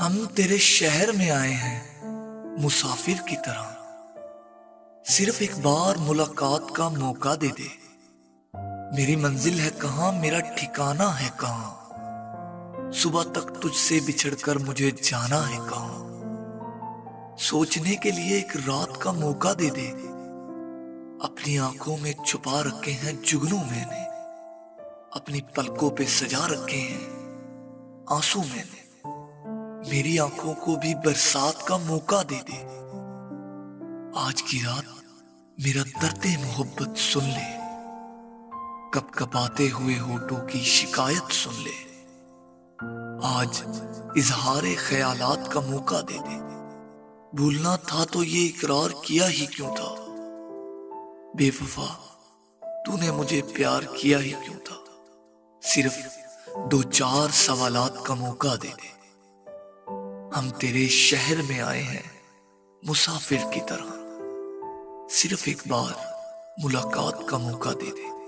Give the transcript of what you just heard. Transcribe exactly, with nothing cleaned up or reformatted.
हम तेरे शहर में आए हैं मुसाफिर की तरह। सिर्फ एक बार मुलाकात का मौका दे दे। मेरी मंजिल है कहाँ, मेरा ठिकाना है कहाँ। सुबह तक तुझसे बिछड़कर मुझे जाना है कहाँ। सोचने के लिए एक रात का मौका दे दे। अपनी आंखों में छुपा रखे हैं जुगनू मैंने, अपनी पलकों पे सजा रखे हैं आंसू मैंने। मेरी आंखों को भी बरसात का मौका दे दे। आज की रात मेरा दर्दे मोहब्बत सुन ले, कप कपाते हुए होठों की शिकायत सुन ले। आज इजहारे ख्यालात का मौका दे दे। भूलना था तो ये इकरार किया ही क्यों था। बेवफा तूने मुझे प्यार किया ही क्यों था। सिर्फ दो चार सवालात का मौका दे दे। हम तेरे शहर में आए हैं मुसाफिर की तरह। सिर्फ एक बार मुलाकात का मौका दे दे।